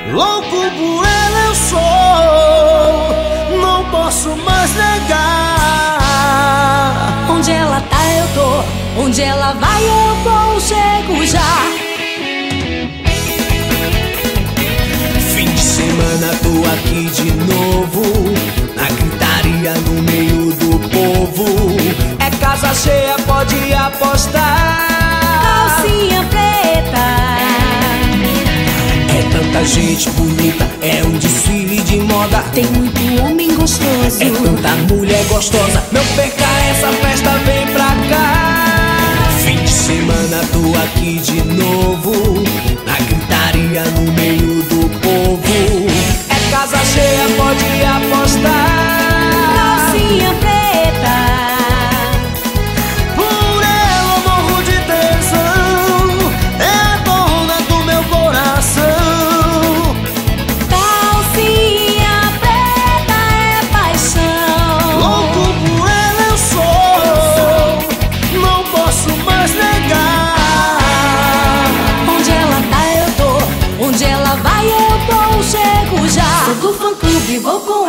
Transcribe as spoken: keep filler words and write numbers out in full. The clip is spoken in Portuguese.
louco por ela eu sou, não posso mais negar. Onde ela tá eu tô, onde ela vai eu vou, chego já. Fim de semana tô aqui de novo, na gritaria no meio do povo. É casa cheia, pode apostar. Calcinha preta, é tanta gente bonita, é um desfile de moda. tem muito homem gostoso, é tanta mulher gostosa. Não perca essa festa, vem pra cá. Fim de semana tô aqui de novo, na gritaria no meio do povo. É casa cheia, pode apostar. calcinha preta, Por ela eu morro de tesão, é a dona do meu coração. calcinha preta é paixão. Louco por ela eu sou, não posso mais negar. Onde ela tá eu tô, onde ela vai eu vou, chego já. Sou do fã clube, vou com